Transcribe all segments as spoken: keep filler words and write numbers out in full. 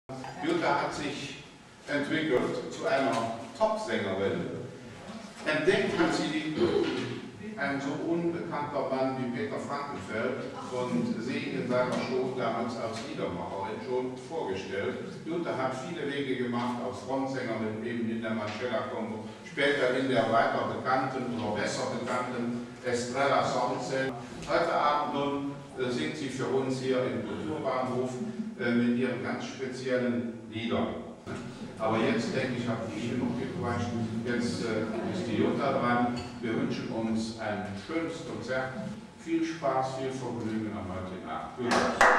Jutta hat sich entwickelt zu einer Top-Sängerin. Entdeckt hat sie ein so unbekannter Mann wie Peter Frankenfeld und sie in seiner Show damals als Liedermacherin schon vorgestellt. Jutta hat viele Wege gemacht als Frontsängerin, eben in der Marcella-Combo, später in der weiter bekannten oder besser bekannten Estrella Soundcell. Heute Abend nun äh, singt sie für uns hier im Kulturbahnhof äh, mit ihren ganz speziellen Liedern. Aber jetzt denke ich, habe ich genug gequatscht. Jetzt äh, ist die Jutta dran. Wir wünschen uns ein schönes Konzert. Viel Spaß, viel Vergnügen am heutigen Abend.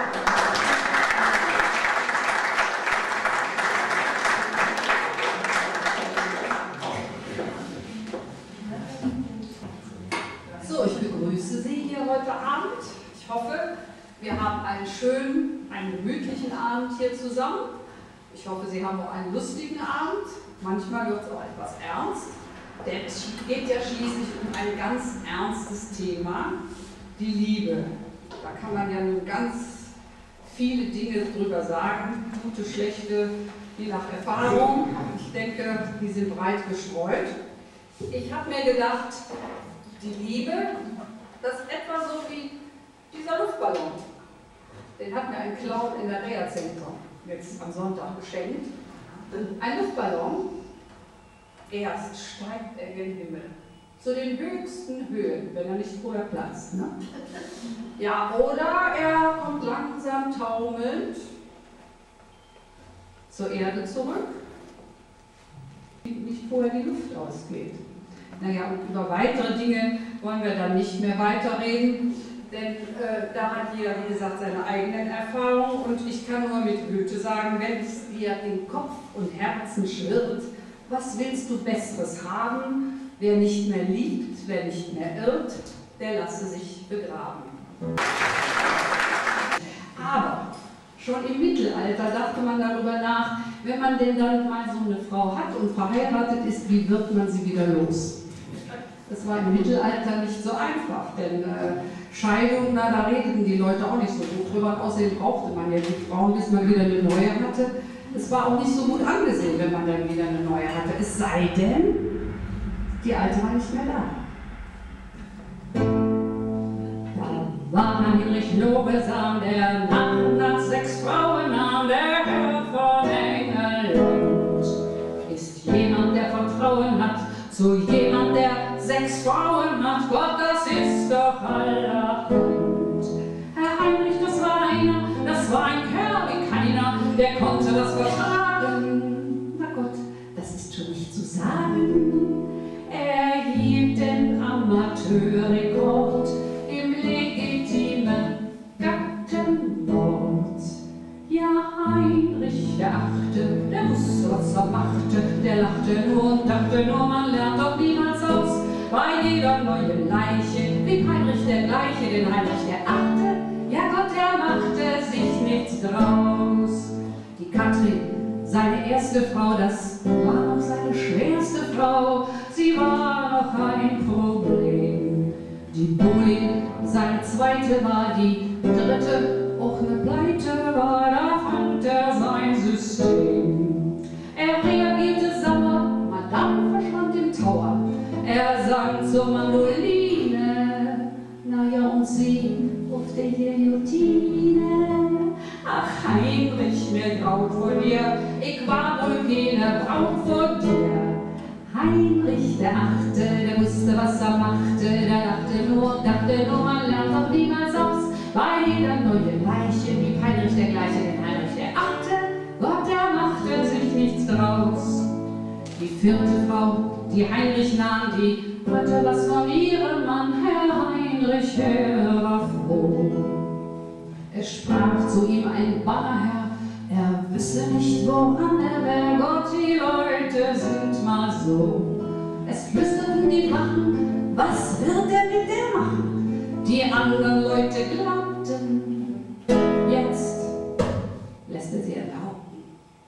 So, ich begrüße Sie hier heute Abend. Ich hoffe, wir haben einen schönen, einen gemütlichen Abend hier zusammen. Ich hoffe, Sie haben auch einen lustigen Abend. Manchmal wird es auch etwas ernst, denn es geht ja schließlich um ein ganz ernstes Thema, die Liebe. Da kann man ja nun ganz viele Dinge drüber sagen, gute, schlechte, je nach Erfahrung. Ich denke, die sind breit gestreut. Ich habe mir gedacht, die Liebe, das ist etwa so wie dieser Luftballon. Den hat mir ein Clown in der Reha-Zentrum jetzt am Sonntag geschenkt. Ein Luftballon, erst steigt er gen Himmel, zu den höchsten Höhen, wenn er nicht vorher platzt. Ne? Ja, oder er kommt langsam taumelnd zur Erde zurück, nicht vorher die Luft ausgeht. Naja, und über weitere Dinge wollen wir dann nicht mehr weiterreden, denn äh, da hat jeder, wie gesagt, seine eigenen Erfahrungen und ich kann nur mit Goethe sagen, wenn es dir in Kopf und Herzen schwirrt, was willst du Besseres haben? Wer nicht mehr liebt, wer nicht mehr irrt, der lasse sich begraben. Aber schon im Mittelalter dachte man darüber nach, wenn man denn dann mal so eine Frau hat und verheiratet ist, wie wird man sie wieder los? Das war im Mittelalter nicht so einfach, denn äh, Scheidung, na, da redeten die Leute auch nicht so gut drüber. Und außerdem brauchte man ja die Frauen, bis man wieder eine neue hatte. Es war auch nicht so gut angesehen, wenn man dann wieder eine neue hatte. Es sei denn, die alte war nicht mehr da. Da war Heinrich Lobesam, der nach, nach sechs Frauen nahm, der Herr von Engelland. Ist jemand, der Vertrauen hat, zu jemand, der sechs Frauen hat, Gott, das ist doch allerhand. Herr Heinrich, das war einer, das war ein Kerl wie keiner, der konnte das vertragen. Na Gott, das ist schon nicht zu sagen. Er hielt den Amateurrekord im legitimen Gattenmord. Ja, Heinrich, der Achte, der wusste, was er machte, der lachte nur und dachte nur, man lernt doch niemals aus. Bei jeder neuen Leiche blieb Heinrich der Gleiche, denn Heinrich der Achte, ja Gott, er machte sich nichts draus. Die Katrin, seine erste Frau, das war noch seine schwerste Frau, sie war noch ein Problem. Die Bolin, seine zweite war, die dritte, auch eine Pleite war, da fand er sein System. Er reagierte sauer, Madame verschwand im Tower. Er sang zur Mandoline, naja und sie auf der Guillotine. Ach Heinrich, mir graut vor dir, ich war wohl keine Braut vor dir. Heinrich der Achte, der wusste, was er machte, der dachte nur, dachte nur, man lernt doch niemals aus. Bei jeder neuen Leiche blieb Heinrich der Gleiche, denn Heinrich der Achte, Gott, der machte sich nichts draus. Die vierte Frau, die Heinrich nahm, die hatte was von ihrem Mann, Herr Heinrich, er war froh. Es sprach zu ihm ein Bannerherr, er wisse nicht, woran er wär, Gott, die Leute sind mal so. Es flüsterten die Drachen, was wird er mit der machen? Die anderen Leute glaubten, jetzt lässt er sie erlauben.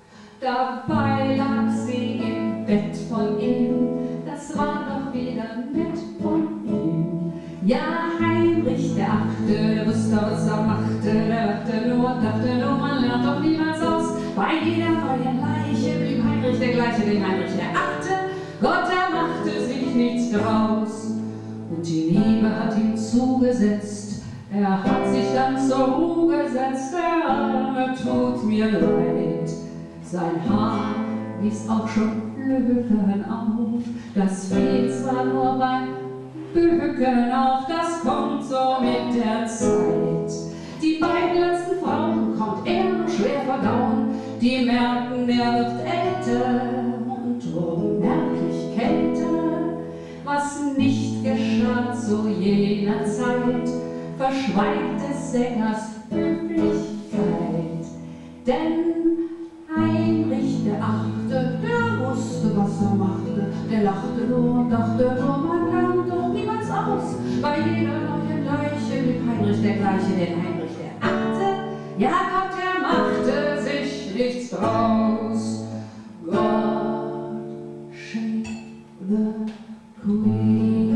Dabei lag sie im Bett von ihm, das war doch wieder nett von ihm. Ja, Heinrich der Achte, der wusste, was er machte, der dachte nur, dachte nur, man lernt doch niemals aus. Bei jeder neuen Leiche blieb Heinrich der gleiche, den Heinrich der Achte. Gott, er machte sich nichts draus. Und die Liebe hat ihm zugesetzt. Er hat sich dann zur Ruhe gesetzt. Der Arme tut mir leid. Sein Haar wies auch schon Lücken auf. Das fiel zwar nur beim Bücken auf, das kommt so mit der Zeit. Die beiden letzten Frauen kommt er nur schwer verdauen. Die merken, er wird älter und drohen merklich kälter. Was nicht geschah zu jener Zeit, verschweigt des Sängers Höflichkeit. Denn Heinrich der Achte, der wusste, was er machte. Der lachte nur und dachte nur, man lernt doch niemals aus. Bei jeder neuen Leiche blieb Heinrich der gleiche, den Heinrich der Achte. Ja Gott, er machte sich nichts draus. God save the Queen.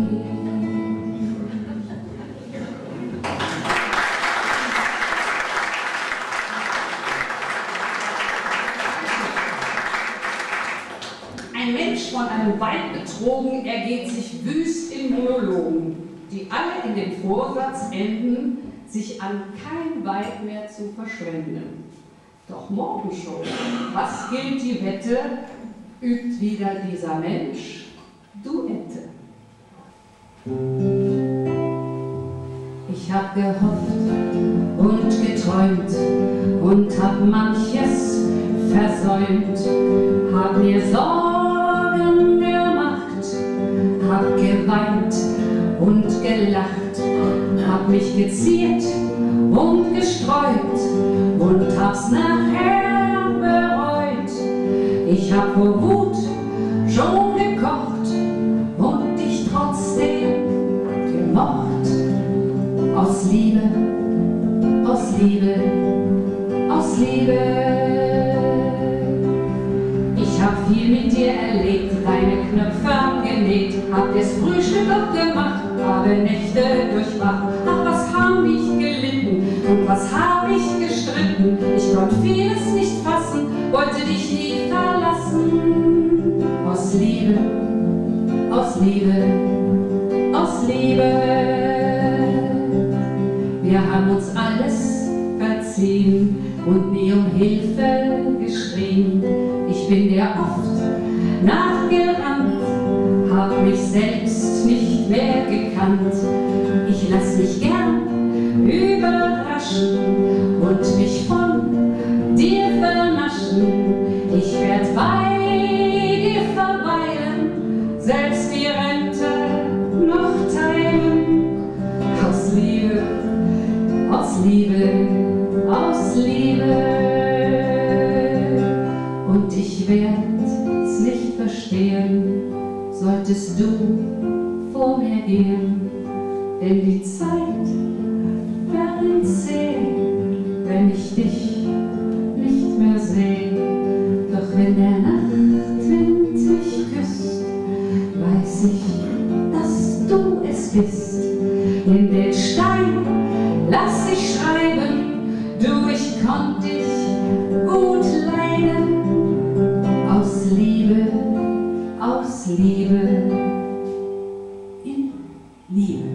Ein Mensch von einem Weib betrogen, ergeht sich wüst in Monologen, die alle in dem Vorsatz enden, sich an kein Weib mehr zu verschwenden. Doch morgen schon, was gilt die Wette, übt wieder dieser Mensch Duette. Ich hab gehofft und geträumt und hab manches versäumt, hab mir Sorgen gemacht, hab geweint und gelacht, hab mich geziert und gesträubt und hab's nachher bereut. Ich hab vor Wut schon gekocht und dich trotzdem gemocht. Aus Liebe, aus Liebe, aus Liebe. Ich hab viel mit dir erlebt, deine Knöpfe angenäht, hab das Frühstück aufgemacht, habe Nächte durchwacht. Ach, was hab ich gelitten und was hab ich gestritten. Ich konnte vieles nicht fassen, wollte dich nie verlassen. Aus Liebe, aus Liebe, aus Liebe. Wir haben uns alles verziehen und nie um Hilfe geschrien. Ich bin dir oft nachgerannt, hab mich selbst nicht mehr gekannt. Ich lass mich gern überraschen und mich von dir vernaschen. Ich werd bei dir verweilen, selbst die Rente noch teilen. Aus Liebe, aus Liebe, aus Liebe. Und ich werd's nicht verstehen, solltest du vor mir gehen, denn die Zeit verrinnt zäh, wenn ich dich nicht mehr seh. Doch wenn der Nachtwind mich küsst, weiß ich, dass du es bist. In den Stein lass ich schreiben, du, ich konnt dich gut leiden. Aus Liebe, aus Liebe, in Liebe.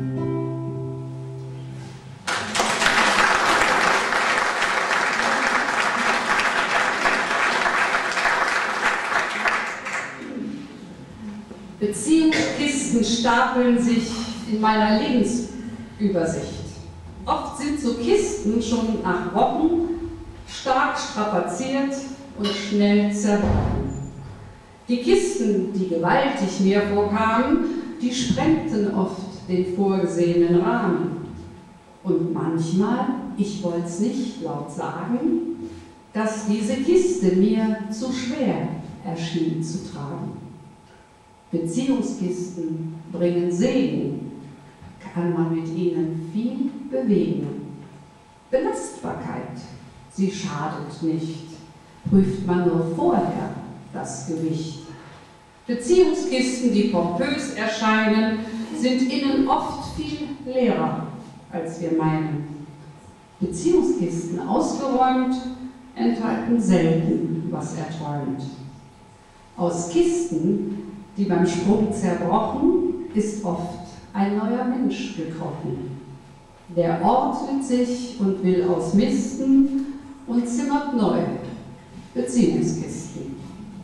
Beziehungskisten stapeln sich in meiner Lebensübersicht. Oft sind so Kisten schon nach Wochen stark strapaziert und schnell zerbrochen. Die Kisten, die gewaltig mir vorkamen, die sprengten oft den vorgesehenen Rahmen. Und manchmal, ich wollte es nicht laut sagen, dass diese Kiste mir zu schwer erschien zu tragen. Beziehungskisten bringen Segen, kann man mit ihnen viel bewegen. Belastbarkeit, sie schadet nicht, prüft man nur vorher das Gewicht. Beziehungskisten, die pompös erscheinen, sind innen oft viel leerer, als wir meinen. Beziehungskisten ausgeräumt, enthalten selten, was er träumt. Aus Kisten, die beim Sprung zerbrochen, ist oft ein neuer Mensch gekrochen. Der ordnet sich und will ausmisten und zimmert neu Beziehungskisten.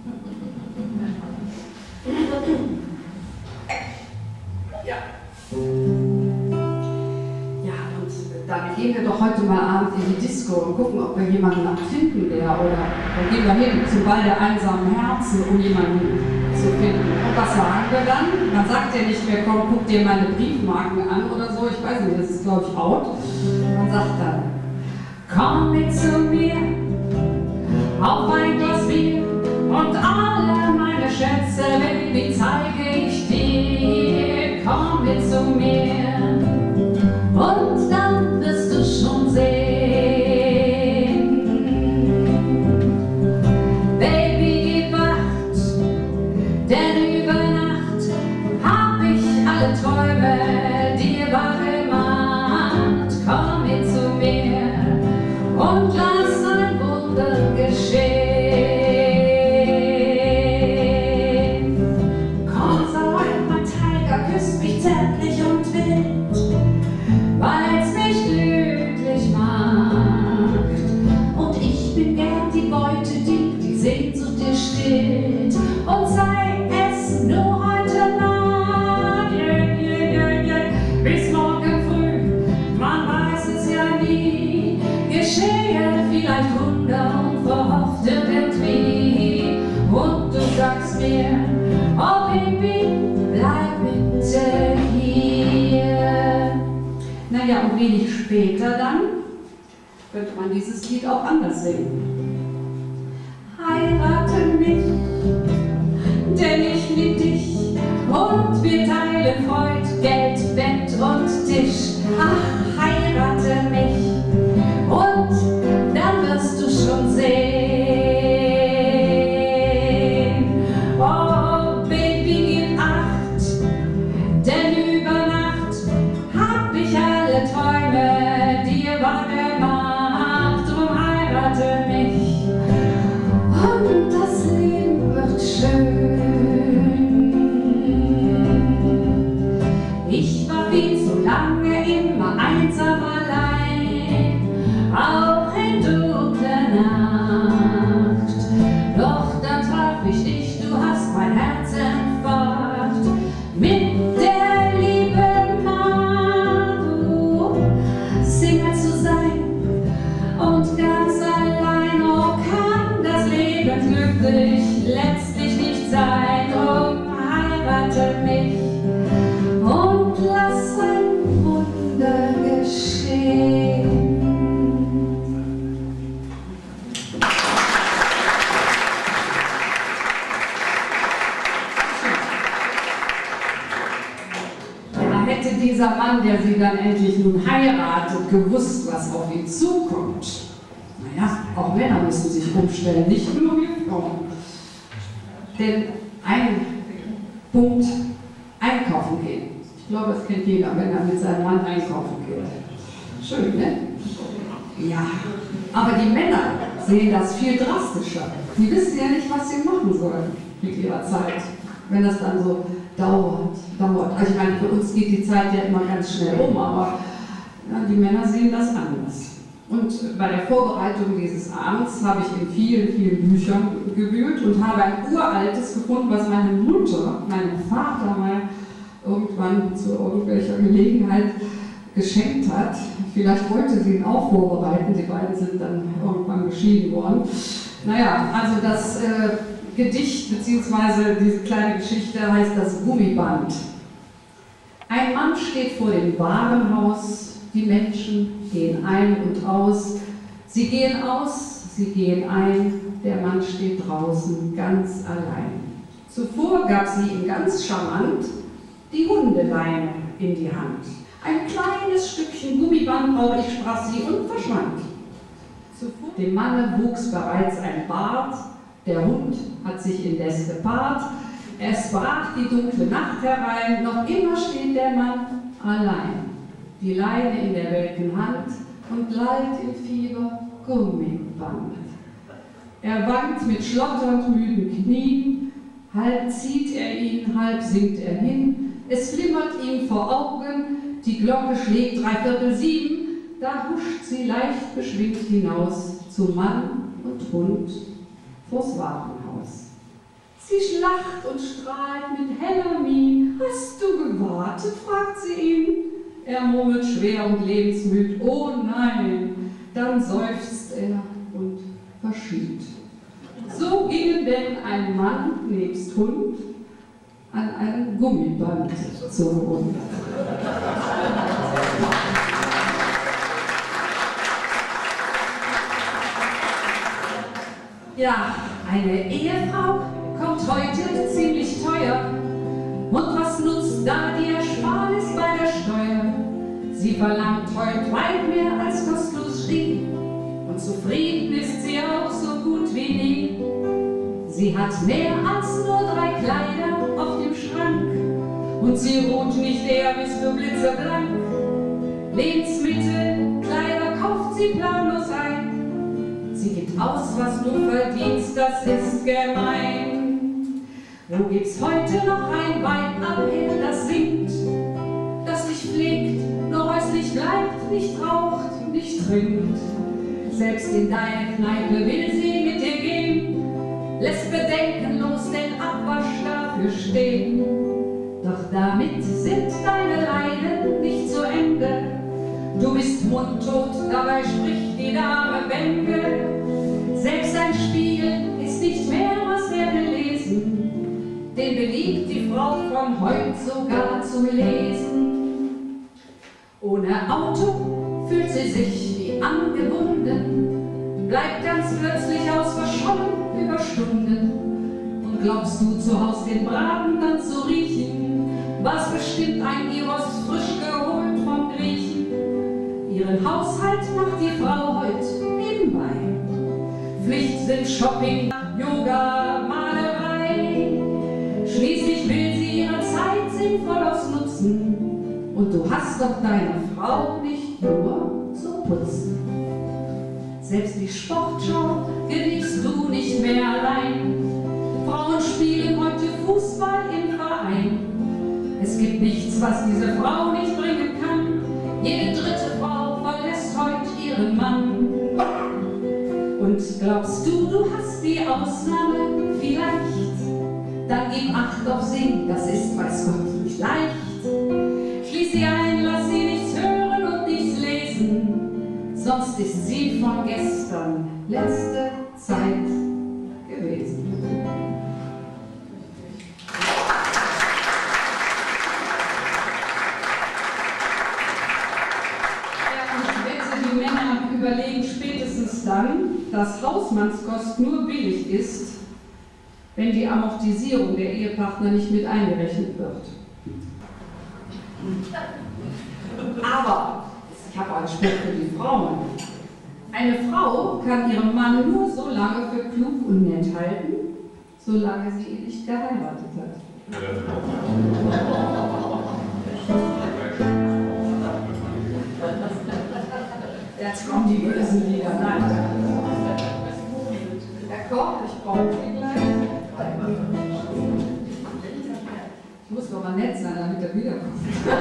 Ja. Ja, und dann gehen wir doch heute mal Abend in die Disco und gucken, ob wir jemanden noch finden, der, oder dann gehen wir hin zum Ball der einsamen Herzen, um jemanden zu finden. Und was sagen wir dann? Man sagt ja nicht mehr, komm, guck dir meine Briefmarken an oder so, ich weiß nicht, das ist glaube ich out. Man sagt dann, komm mit zu mir, auf ein Glas Bier und alle meine Schätze, Baby, zeige ich dir. Komm mit zu mir und dann wirst du schon sehen. Baby, gib Acht, denn über Nacht hab ich alle Träume dir wahr gemacht. Komm mit zu mir und lass ein Wunder geschehen. Komm, sei mein Tiger, küsst mich zärtlich und wild, weil's mich glücklich macht. Und ich bin gern die Beute, die die Sehnsucht dir stillt. Und sei es nur heute Nacht, yeah, yeah, yeah, yeah, bis morgen früh, man weiß es ja nie, geschehe vielleicht Wunder und verhofft irgendwie. Und du sagst mir, oh Baby, bleib bitte hier. Naja, und wenig später dann könnte man dieses Lied auch anders singen. Heirate mich, denn ich lieb dich und wir teilen Freud, Geld, Bett und Tisch. Ach, heirate mich und dann wirst du schon sehen. Oh, Baby, gib Acht, denn über Nacht hab ich alle Träume dir wahr gemacht. Drum heirate mich und das Leben wird schön. Ich war viel zu lange immer einsam allein, auch in dunkler Nacht. Doch dann traf ich dich, du hast mein Herz entfacht mit der lieben Macht. Du, Single zu sein und ganz allein, oh, kann das Leben glücklich letztlich nicht sein. Drum heirate mich und lass ein Wunder geschehen. Ja, hätte dieser Mann, der sie dann endlich nun heiratet, gewusst, was auf ihn zukommt. Naja, auch Männer müssen sich umstellen, nicht nur wir Frauen. Denn ein Punkt, einkaufen gehen. Ich glaube, das kennt jeder, wenn er mit seinem Mann einkaufen geht. Schön, ne? Ja, aber die Männer sehen das viel drastischer. Die wissen ja nicht, was sie machen sollen mit ihrer Zeit, wenn das dann so dauert. dauert. Also ich meine, für uns geht die Zeit ja immer ganz schnell um, aber ja, die Männer sehen das anders. Und bei der Vorbereitung dieses Abends habe ich in vielen, vielen Büchern gewühlt und habe ein uraltes gefunden, was meine Mutter, meinem Vater mal irgendwann zu irgendwelcher Gelegenheit geschenkt hat. Vielleicht wollte sie ihn auch vorbereiten, die beiden sind dann irgendwann geschieden worden. Naja, also das äh, Gedicht bzw. diese kleine Geschichte heißt das Gummiband. Ein Mann steht vor dem Warenhaus, die Menschen gehen ein und aus. Sie gehen aus, sie gehen ein, der Mann steht draußen ganz allein. Zuvor gab sie ihm ganz charmant die Hundeleine in die Hand. Ein kleines Stückchen Gummiband brauche ich, sprach sie und verschwand. Zuvor dem Manne wuchs bereits ein Bart, der Hund hat sich indes gepaart. Es brach die dunkle Nacht herein, noch immer steht der Mann allein. Die Leine in der welken Hand und leiht im Fieber Gummiband. Er wankt mit schlotternd müden Knien, halb zieht er ihn, halb sinkt er hin. Es flimmert ihm vor Augen, die Glocke schlägt dreiviertel sieben, da huscht sie leicht beschwingt hinaus zu Mann und Hund vors Warenhaus. Sie lacht und strahlt mit heller Mien. »Hast du gewartet?« fragt sie ihn. Er murmelt schwer und lebensmüd. »Oh nein!« Dann seufzt er und verschied. So gingen denn ein Mann nebst Hund an einem Gummiband zum Hund. Ja, eine Ehefrau kommt heute ziemlich teuer. Und was nutzt da die Ersparnis bei der Steuer? Sie verlangt heute weit mehr als kostlos schien. Und zufrieden ist sie auch so gut wie nie. Sie hat mehr als nur drei Kleider auf dem Schrank. Und sie ruht nicht eher bis du blitzeblank. Lebensmittel, Kleider kauft sie planlos ein. Sie gibt aus, was du verdienst, das ist gemein. Wo gibt's heute noch ein Weib am Himmel, das singt, das dich pflegt, nur häuslich bleibt, nicht raucht, nicht trinkt? Selbst in deine Kneipe will sie mit dir gehen, lässt bedenkenlos den Abwasch dafür stehen. Doch damit sind deine Leiden nicht zu Ende. Du bist mundtot, dabei spricht die Dame Bänke. Selbst ein Spiegel ist nicht mehr, was wir gelesen. Den beliebt die Frau von heut sogar zum Lesen. Ohne Auto fühlt sie sich wie angebunden, bleibt ganz plötzlich aus verschollen über Stunden. Und glaubst du zu Haus den Braten dann zu riechen, was bestimmt ein Gyros frisch geholt vom Griechen. Ihren Haushalt macht die Frau heut nebenbei. Pflicht sind Shopping, Yoga, Malerei. Schließlich will sie ihre Zeit sinnvoll ausnutzen. Und du hast doch deine Frau nicht nur zum Putzen. Selbst die Sportschau genießt du nicht mehr allein. Frauen spielen heute Fußball im Verein. Es gibt nichts, was diese Frau nicht bringen kann. Jede dritte Frau verlässt heute ihren Mann. Und glaubst du, du hast die Ausnahme vielleicht? Dann gib Acht auf sie, das ist, weiß Gott, nicht leicht. Schließ sie ein, lass sie nichts hören und nichts lesen, sonst ist sie von gestern letzte Zeit gewesen. Die Männer überlegen spätestens dann, dass Hausmannskost nur billig ist, wenn die Amortisierung der Ehepartner nicht mit eingerechnet wird. Aber, ich habe einen Spruch für die Frauen, eine Frau kann ihren Mann nur so lange für klug und nett halten, solange sie ihn nicht geheiratet hat. Jetzt kommen die bösen Lieder. Nein. Herr Koch, ich brauche Sie gleich. Ich muss doch mal nett sein, damit er wiederkommt.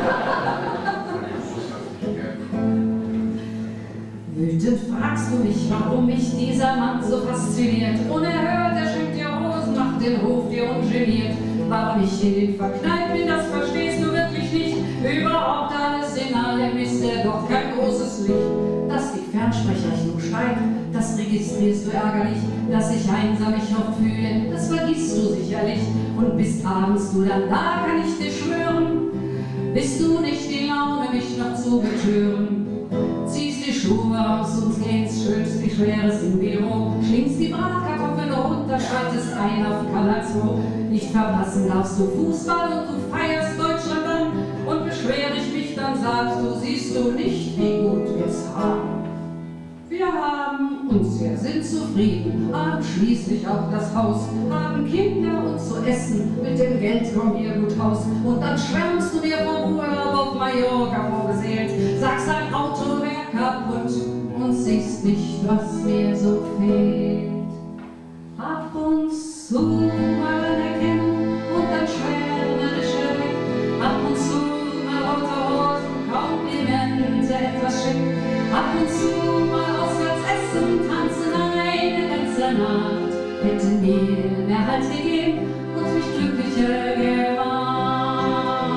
Wütend fragst du mich, warum mich dieser Mann so fasziniert. Unerhört, er schenkt dir Rosen, macht den Hof dir ungeniert. Warum ich in den verknallt bin, das verstehst du wirklich nicht. Überhaupt alles in allem ist er doch kein großes Licht. Dass die Fernsprecherrechnung steigt, das registrierst du ärgerlich. Dass ich einsam mich oft fühle, das vergisst du sicherlich. Und bist abends du dann da, kann ich dir schwören, bist du nicht in Laune, mich noch zu betören. Ziehst die Schuhe aus und gehst, schönst wie Schweres im Büro. Schlingst die Bratkartoffeln runter, schaltest ein auf Kanal zwei. Nicht verpassen darfst du Fußball und du feierst Deutschland an. Und beschwer ich mich, dann sagst du, siehst du nicht, wie gut wir's haben. Wir haben uns, wir sind zufrieden, haben schließlich auch das Haus, haben Kinder und zu essen, mit dem Geld kommen wir gut aus. Und dann schwärmst du dir vom Urlaub auf Mallorca vorbeseelt, sagst, ein Auto wär kaputt und siehst nicht, was mir so fehlt. zu mal anerkennen und dann schwärmerische Blick. Ab und zu mal rote Hosen, Komplimente, etwas schick. Ab und zu mal auswärts essen, tanzen eine ganze Nacht. Hätte mir mehr Halt gegeben und mich glücklicher gemacht.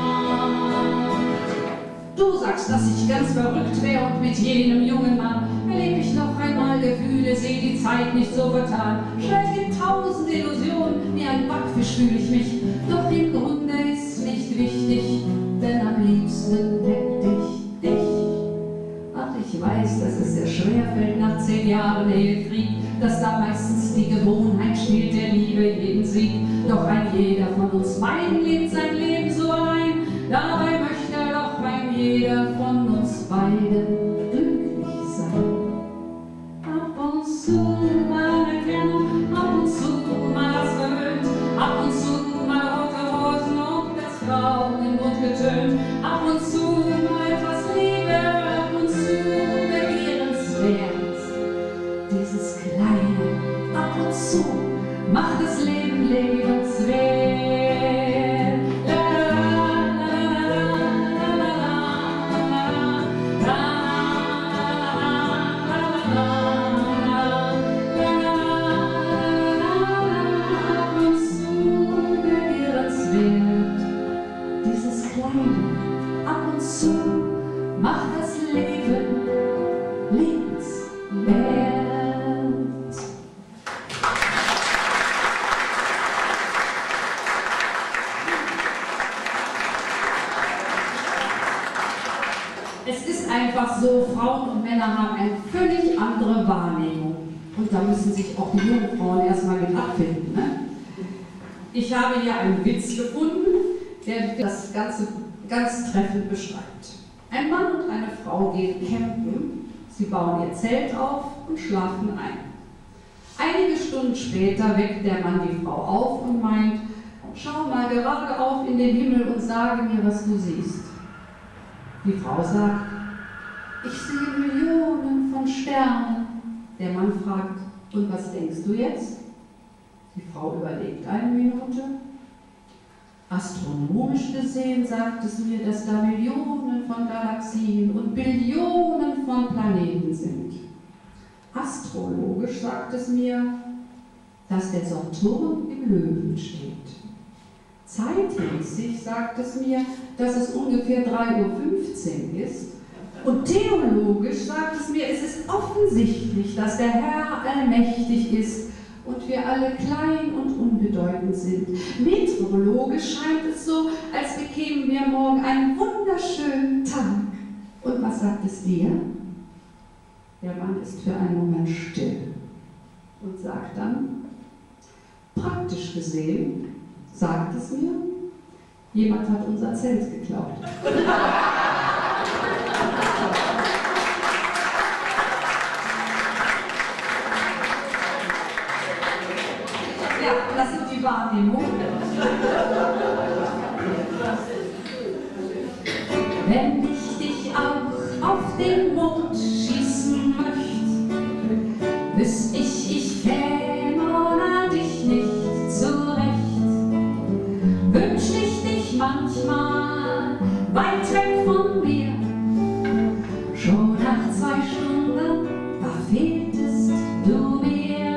Du sagst, dass ich ganz verrückt wäre und mit jedem jungen Mann erlebe ich noch einmal Gefühle, seh die Zeit nicht so vertan. Schwelge in tausend Illusionen, wie ein Backfisch fühle ich mich. Doch im Grunde ist nicht wichtig, denn am liebsten hätte ich dich. Ach, ich weiß, dass es sehr schwer fällt nach zehn Jahren Ehekrieg, dass da meistens die Gewohnheit spielt, der Liebe jeden Sieg. Doch ein jeder von uns beiden lebt sein Leben so allein. Dabei möchte doch ein jeder von uns beiden glücklich sein. Ab und zu mal Erkennung, ab und zu mal das Verhöhnt, ab und zu mal rote Hosen und das Grau im Mund getönt, ab und zu mal etwas Liebe, ab und zu begehrenswert. Dieses Kleine, ab und zu macht das Leben lebenswert. Macht das Leben lebenswert. Es ist einfach so, Frauen und Männer haben eine völlig andere Wahrnehmung. Und da müssen sich auch die jungen Frauen erstmal mit abfinden. Ne? Ich habe hier einen Witz gefunden, der das Ganze ganz treffend beschreibt. Ein Mann und eine Frau gehen campen, sie bauen ihr Zelt auf und schlafen ein. Einige Stunden später weckt der Mann die Frau auf und meint, schau mal gerade auf in den Himmel und sage mir, was du siehst. Die Frau sagt, ich sehe Millionen von Sternen. Der Mann fragt, und was denkst du jetzt? Die Frau überlegt eine Minute. Astronomisch gesehen sagt es mir, dass da Millionen von Galaxien und Billionen von Planeten sind. Astrologisch sagt es mir, dass der Saturn im Löwen steht. Zeitmäßig sagt es mir, dass es ungefähr drei Uhr fünfzehn ist. Und theologisch sagt es mir, es ist offensichtlich, dass der Herr allmächtig ist und wir alle klein und unbedeutend sind. Meteorologisch scheint es so, als bekämen wir morgen einen wunderschönen Tag. Und was sagt es dir? Der Mann ist für einen Moment still und sagt dann, praktisch gesehen, sagt es mir, jemand hat unser Zelt geklaut. Ja, das sind die Wahrnehmungen. Wenn ich dich auch auf den Mond schießen möchte, wüsste ich, ich käme ohne dich nicht zurecht. Wünschte ich dich manchmal weit weg von mir, schon nach zwei Stunden, da fehltest du mir.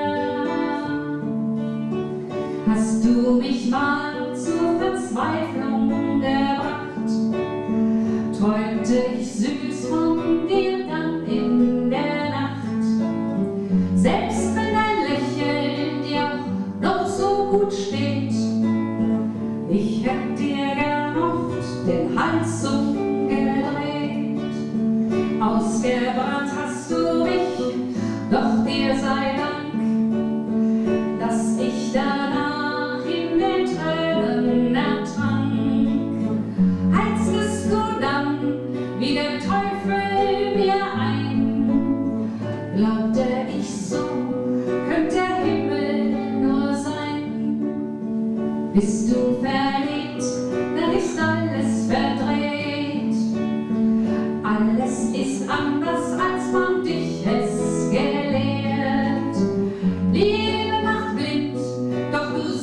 Hast du mich mal zur Verzweiflung gebracht, träumte ich süß von dir dann in der Nacht. Selbst wenn dein Lächeln dir auch noch so gut steht, ich hätt dir gern oft den Hals umgedreht. Ausgebrannt hast du mich, doch dir sei Dank, dass ich danach in den Tränen ertrank. Heiztest du dann wie der Teufel mir ein, glaubte ich, so könnte der Himmel nur sein. Bist du verliebt, dann ist alles verdreht. Alles ist anders, als man dich es gelehrt. Liebe macht blind, doch du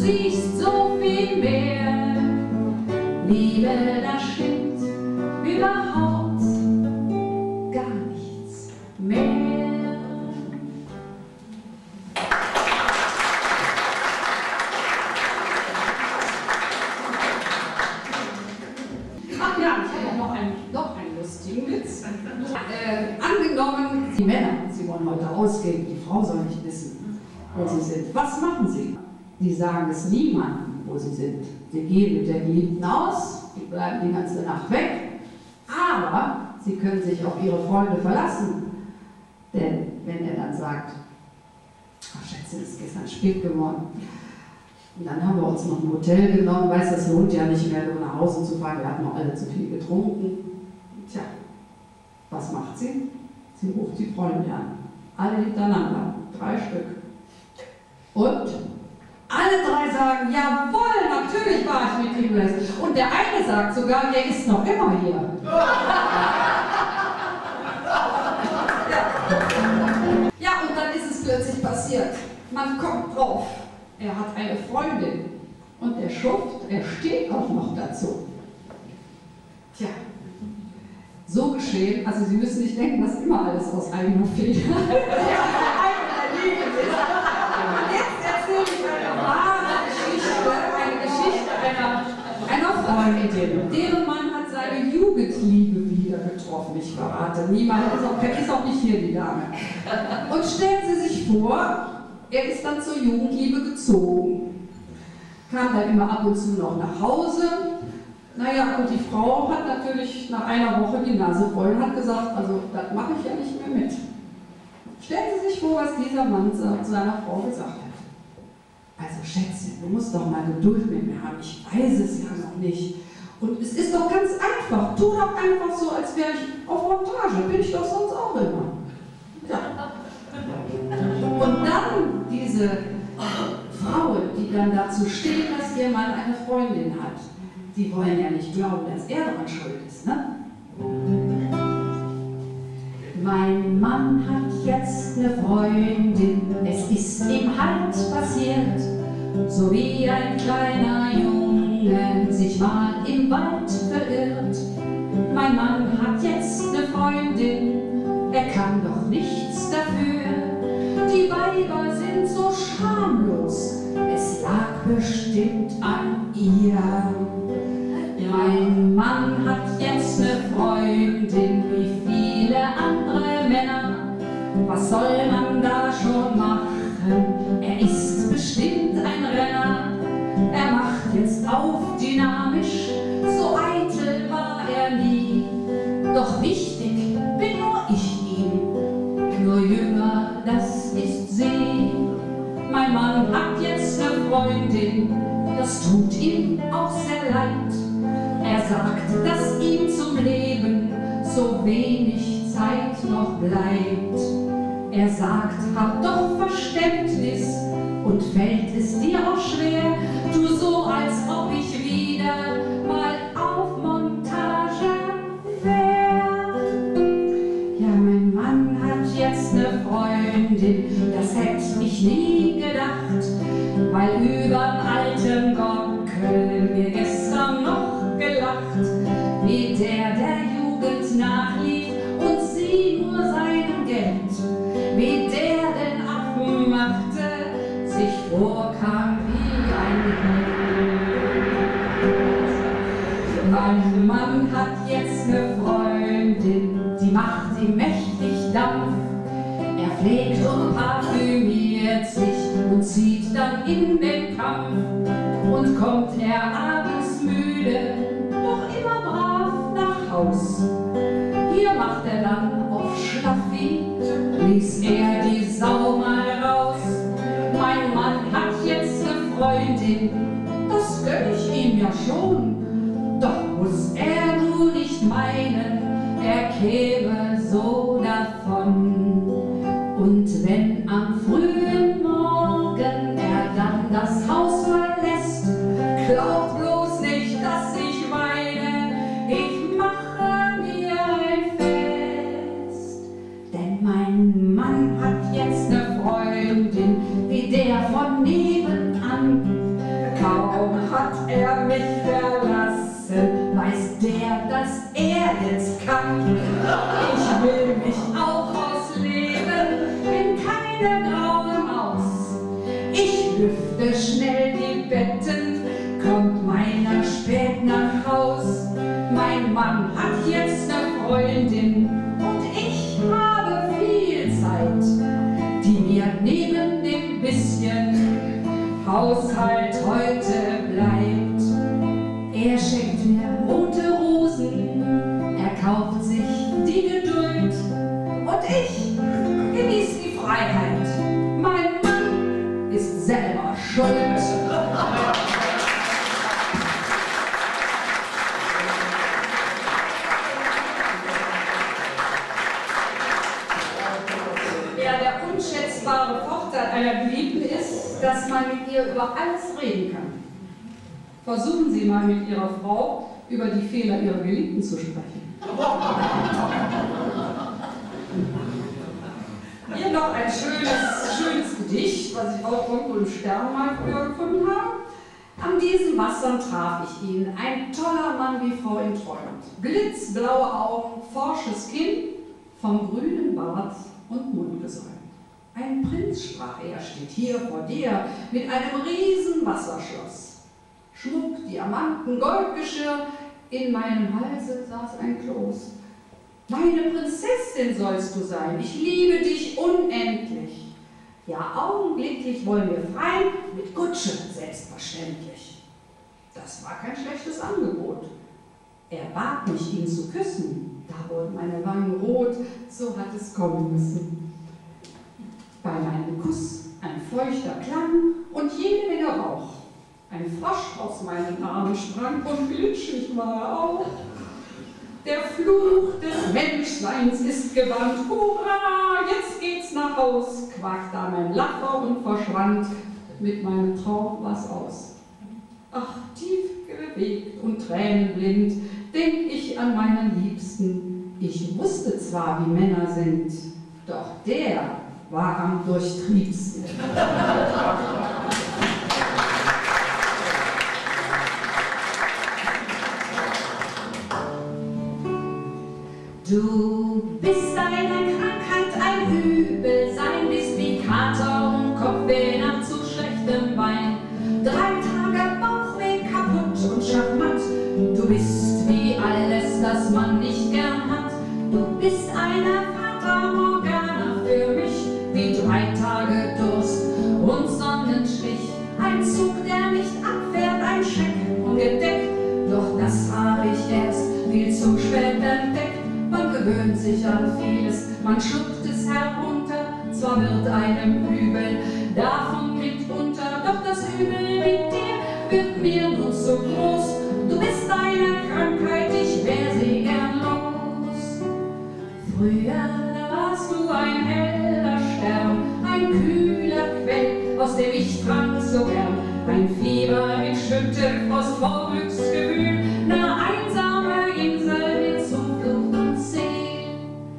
rausgehen, die Frau soll nicht wissen, wo sie sind. Was machen sie? Die sagen es niemandem, wo sie sind. Sie gehen mit der Geliebten aus, die bleiben die ganze Nacht weg, aber sie können sich auf ihre Freunde verlassen. Denn wenn er dann sagt, ach Schätze, es ist gestern spät geworden, und dann haben wir uns noch ein Hotel genommen, weiß, das lohnt ja nicht mehr, nur nach Hause zu fahren, wir hatten noch alle zu viel getrunken. Tja, was macht sie? Sie ruft die Freunde an. Alle hintereinander, drei Stück. Und alle drei sagen, jawohl, natürlich war ich mit ihm gewesen. Und der eine sagt sogar, er ist noch immer hier. Ja, und dann ist es plötzlich passiert. Man kommt drauf. Er hat eine Freundin und der Schuft, er steht auch noch dazu. Tja, so geschehen, also Sie müssen nicht denken, dass immer alles aus eigener Fehler ist. Jetzt erzähle ich eine wahre Geschichte, eine Geschichte einer, einer Freundin. Deren Mann hat seine Jugendliebe wieder getroffen. Ich verrate niemand, ist auch, ist auch nicht hier die Dame. Und stellen Sie sich vor, er ist dann zur Jugendliebe gezogen, kam dann immer ab und zu noch nach Hause. Naja, und die Frau hat natürlich nach einer Woche die Nase voll und hat gesagt, also das mache ich ja nicht mehr mit. Stellen Sie sich vor, was dieser Mann zu seiner Frau gesagt hat. Also Schätzchen, du musst doch mal Geduld mit mir haben, ich weiß es ja noch nicht. Und es ist doch ganz einfach, tu doch einfach so, als wäre ich auf Montage, bin ich doch sonst auch immer. Ja. Und dann diese Frauen, die dann dazu stehen, dass ihr Mann eine Freundin hat, die wollen ja nicht glauben, dass er daran schuld ist, ne? Mein Mann hat jetzt eine Freundin, es ist ihm halt passiert, so wie ein kleiner Junge sich mal im Wald verirrt. Mein Mann hat jetzt eine Freundin, er kann doch nichts dafür. Die Weiber sind so schamlos, es lag bestimmt an ihr. Mein Mann hat jetzt eine Freundin wie viele andere Männer. Was soll man da schon machen? Er ist bestimmt ein Renner. Er macht jetzt auf dynamisch, so eitel war er nie. Doch wichtig bin nur ich ihm, nur jünger, das ist sie. Mein Mann hat jetzt eine Freundin, das tut ihm auch sehr leid. Er sagt, dass ihm zum Leben so wenig Zeit noch bleibt. Er sagt, hab doch Verständnis und fällt es dir auch schwer, tu so, als ob ich wieder mal auf Montage wär. Ja, mein Mann hat jetzt eine Freundin, das hätte ich nie gedacht, weil übern alten Gockel mir gestern noch gelacht, wie der der Jugend nachlief und sie nur seinem Geld, wie der den Affen machte, sich vorkam wie ein Held. Mein Mann hat jetzt eine Freundin, die macht ihm mächtig Dampf. Er pflegt und parfümiert sich und zieht dann in den Kampf. Und kommt er abends müde, doch immer brav nach Haus. Hier macht er dann auf Schlaffi, ließ er die Sau mal raus. Mein Mann hat jetzt eine Freundin, das gönn ich ihm ja schon. Doch muss er nur nicht meinen, er käme so davon. Und wenn am frühen Morgen er dann das Haus verlässt, glaub bloß nicht, dass ich weine, ich mache mir ein Fest. Denn mein Mann hat jetzt eine Freundin, wie der von nebenan. Kaum hat er mich verlassen, weiß der, dass er jetzt kann. Ich will mich auch ausleben, bin keine graue Maus. Ich Haushalt heute bleibt. Er schenkt mir rote Rosen, er kauft sich die Geduld und ich genieße die Freiheit. Mein Mann ist selber schuld. Ja, der unschätzbare Vorteil einer Geliebten ist, dass man mit ihr über alles reden kann. Versuchen Sie mal mit Ihrer Frau über die Fehler Ihrer Geliebten zu sprechen. Hier noch ein schönes, schönes Gedicht, was ich auch irgendwo im Stern mal früher gefunden habe. An diesen Wassern traf ich ihn, ein toller Mann, wie Frau ihn träumt. Blitzblaue Augen, forsches Kinn, vom grünen Bart und Mund gesäumt. Ein Prinz, sprach er, steht hier vor dir, mit einem riesen Wasserschloss. Schmuck, Diamanten, Goldgeschirr, in meinem Halse saß ein Kloß. Meine Prinzessin sollst du sein, ich liebe dich unendlich. Ja, augenblicklich wollen wir frei, mit Kutsche, selbstverständlich. Das war kein schlechtes Angebot. Er bat mich, ihn zu küssen, da wurden meine Wangen rot, so hat es kommen müssen. Bei meinem Kuss ein feuchter Klang und jede Menge Rauch. Ein Frosch aus meinen Armen sprang und glitschig war er auch. Der Fluch des Menschseins ist gewandt. Hurra, jetzt geht's nach Haus, quakt da mein Lacher und verschwand. Mit meinem Traum war's aus. Ach, tief bewegt und tränenblind denk ich an meinen Liebsten. Ich wusste zwar, wie Männer sind, doch der war am durchtriebsten. Du bist eine Krankheit, ein Übelsein, bist wie Kater und Kopfweh nach zu schlechtem Wein. Drei Tage Bauchweh, kaputt und schachmatt. Du bist wie alles, das man nicht gern hat. Du bist eine Fata Morgana für mich, wie drei Tage Durst und Sonnenstich. Ein Zug, der nicht abfährt, ein Scheck ungedeckt. Doch das habe ich erst viel zu spät entdeckt. Man gewöhnt sich an vieles, man schluckt es herunter, zwar wird einem übel, davon geht unter, doch das Übel mit dir wird mir nun zu groß. Du bist eine Krankheit, ich wär sie gern los. Früher, da warst du ein heller Stern, ein kühler Quell, aus dem ich trank so gern, ein Fieber mit Schüttelfrost vor Glücksgefühl, eine einsame Insel mit Zuflucht und Ziel.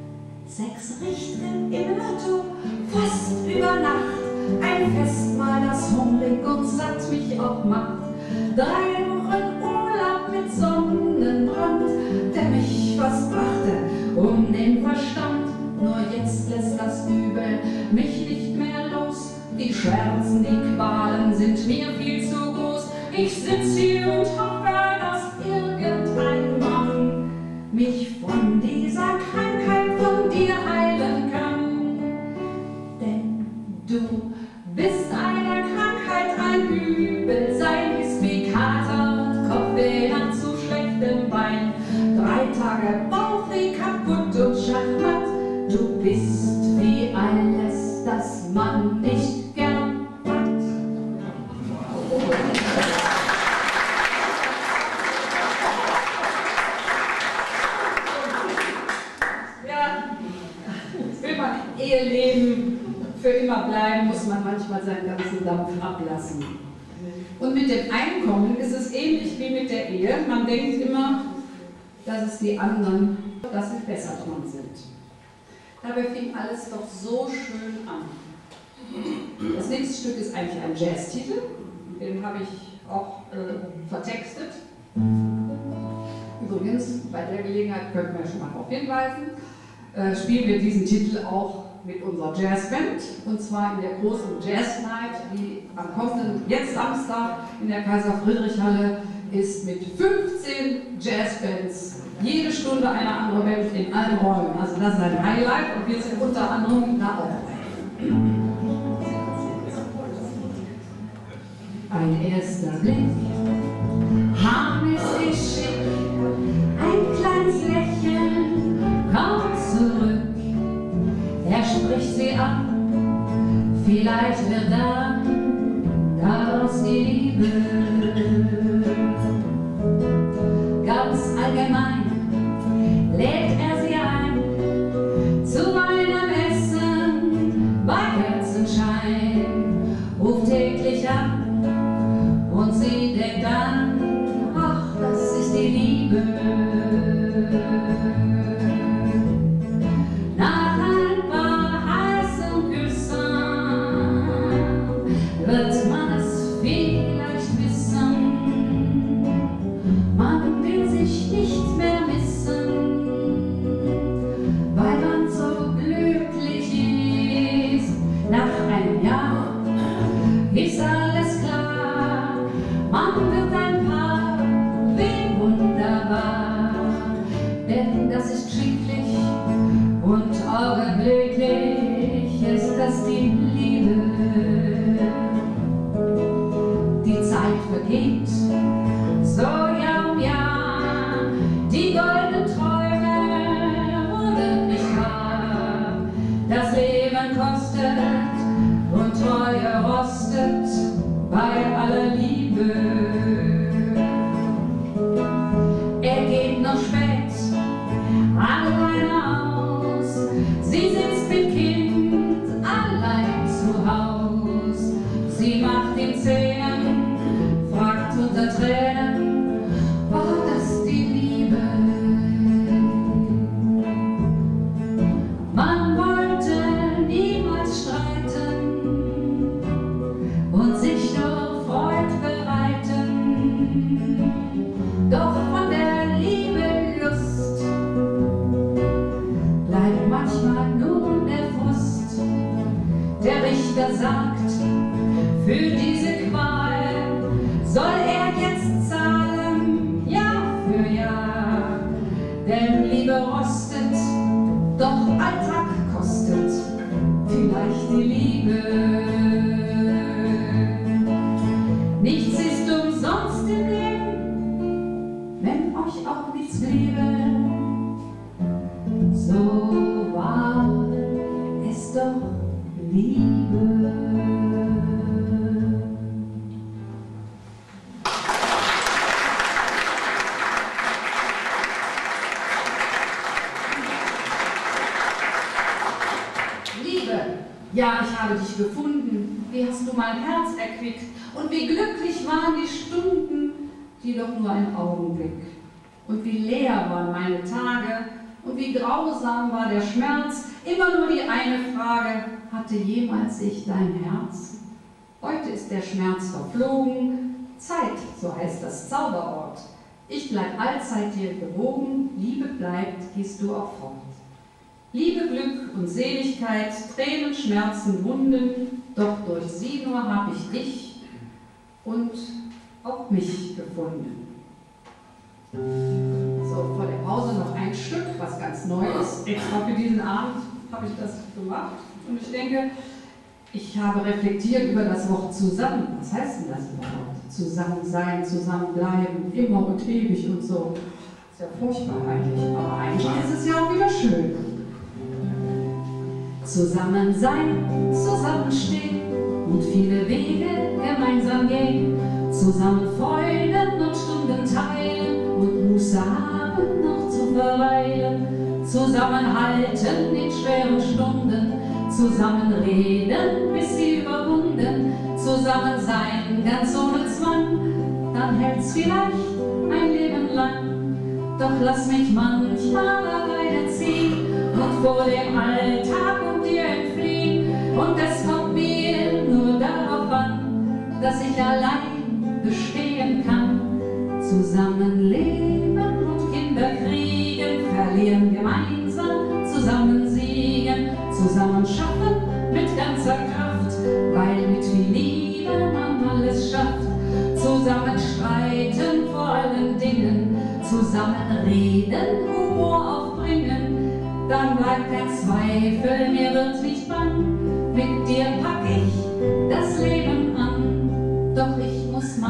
Sechs Richter im Lotto, fast über Nacht, ein Festmahl, das hungrig und satt mich auch macht. Drei Wochen Urlaub mit Sonnenbrand, der mich fast brachte um den Verstand. Nur jetzt lässt das Übel mich nicht mehr los. Die Schmerzen, die Qualen sind mir viel zu groß. Ich sitz hier und hoffe, dass irgendein Mann mich von dieser Krankheit von dir heilen kann. Denn du bist eine Krankheit, ein Übelsein, ist wie Kater, Kopfweh nach zu schlechtem Bein. Drei Tage Bauchweh, kaputt und schachmatt. Du bist wie alles, das man nicht gern hat. Ja, will man im Eheleben für immer bleiben, muss man manchmal seinen ganzen Dampf ablassen. Und mit dem Einkommen ist es ähnlich wie mit der Ehe. Man denkt immer, dass es die anderen, dass sie besser dran sind. Dabei fing alles doch so schön an. Das nächste Stück ist eigentlich ein Jazztitel, den habe ich auch äh, vertextet. Übrigens, bei der Gelegenheit könnten wir schon mal darauf hinweisen, äh, spielen wir diesen Titel auch mit unserer Jazzband, und zwar in der großen Jazz Night, die am kommenden, jetzt Samstag in der Kaiser-Friedrich-Halle ist, mit fünfzehn Jazzbands, jede Stunde eine andere Band in allen Räumen. Also das ist ein Highlight und wir sind unter anderem da auch. erster Blick, Ham ist geschickt, ein kleines Lächeln kommt zurück. Er spricht sie an, vielleicht wird dann daraus die Liebe. Ganz allgemein lädt er sie ein zu einem Essen bei Kerzenschein, ruft täglich an und sie denkt dann, ach, das ist die Liebe. Nach ein paar heißen Küssen wird man es vielleicht wissen, man will sich nicht mehr missen, weil man so glücklich ist. Nach einem Jahr ist alles klar, man wird ein Paar, wie wunderbar, denn das ist schicklich und augenblicklich ist das die Liebe. Die Zeit vergeht, so Jahr um Jahr, die goldenen Träume wurden nicht wahr. Das Leben kostet und Treue rostet bei aller Liebe. Er geht noch spät alleine aus, sie sitzt mit Kind allein zu Haus. Sie macht ihm Zähnen, fragt unter Tränen, war das die Liebe? Man wollte niemals streiten und sich nur Freud bereiten, doch von der Liebe Lust bleibt manchmal nur der Frust. Der Richter sagt, für diese Qual soll er jetzt zahlen, Jahr für Jahr, denn Liebe rostet, doch Alltag kostet vielleicht die Liebe. Nichts ist umsonst im Leben, wenn euch auch nichts bliebe. So war es doch Liebe. Ja, ich habe dich gefunden, wie hast du mein Herz erquickt und wie glücklich waren die Stunden, die doch nur ein Augenblick. Und wie leer waren meine Tage und wie grausam war der Schmerz, immer nur die eine Frage, hatte jemals ich dein Herz? Heute ist der Schmerz verflogen, Zeit, so heißt das Zauberwort. Ich bleib allzeit dir gewogen, Liebe bleibt, gehst du auch fort. Liebe, Glück und Seligkeit, Tränen, Schmerzen, Wunden, doch durch sie nur hab ich dich und auch mich gefunden. So, vor der Pause noch ein Stück, was ganz Neues. Extra für diesen Abend habe ich das gemacht. Und ich denke, ich habe reflektiert über das Wort zusammen. Was heißt denn das überhaupt? Zusammen sein, zusammen bleiben, immer und ewig und so. Ist ja furchtbar eigentlich, aber eigentlich ist es ja auch wieder schön. Zusammen sein, zusammenstehen und viele Wege gemeinsam gehen, zusammen freuen und Stunden teilen und Muße haben noch zu verweilen, zusammenhalten in schweren Stunden, zusammen reden, bis sie überwunden, zusammen sein, ganz ohne Zwang, dann hält's vielleicht ein Leben lang. Doch lass mich manchmal alleine ziehen und vor dem Alltag und dir entfliehen. Und es kommt mir nur darauf an, dass ich allein bestehen kann. Zusammenleben und Kinder kriegen, verlieren gemeinsam, zusammen siegen, zusammen schaffen mit ganzer Kraft, weil mit viel Liebe man alles schafft. Zusammen streiten vor allen Dingen, zusammen reden, Humor aufbringen, dann bleibt kein Zweifel, mir wird nicht bang, mit dir pack ich das Leben an, doch ich muss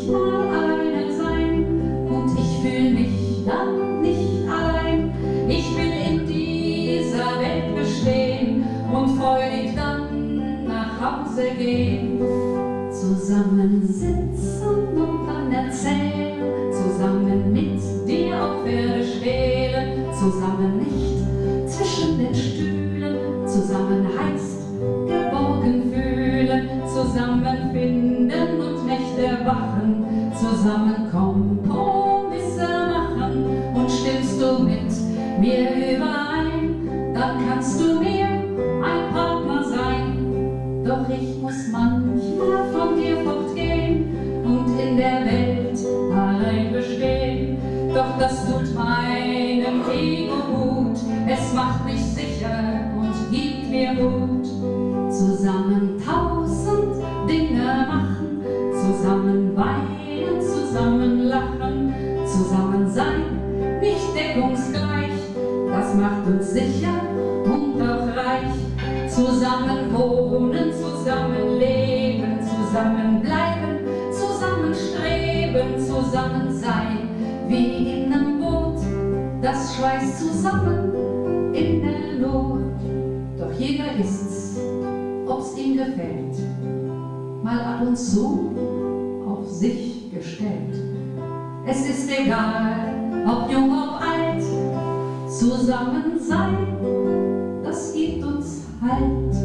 manchmal alleine sein und ich fühle mich dann nicht allein. Ich will in dieser Welt bestehen und freudig dann nach Hause gehen. Zusammen sitzen und dann erzählen, zusammen mit dir auf Pferde stehlen, zusammen nicht zwischen den Stühlen, zusammen heißt geborgen fühlen, zusammen finden und Nächte wachen, zusammen Kompromisse machen. Und stimmst du mit mir überein, dann kannst du mir ein Partner sein. Doch ich muss manchmal von dir fortgehen und in der Welt allein bestehen. Doch das tut meinem Ego gut, es macht mich sicher und gibt mir Mut. Zusammen tausend Dinge machen, zusammen weinen, zusammen lachen, zusammen sein, nicht deckungsgleich, das macht uns sicher und auch reich. Zusammen wohnen, zusammen leben, zusammen bleiben, zusammen streben, zusammen sein, wie in einem Boot, das schweißt zusammen in der Not. Doch jeder ist's, ob's ihm gefällt, mal ab und zu auf sich gestellt. Es ist egal, ob jung, ob alt, zusammen sein, das gibt uns Halt.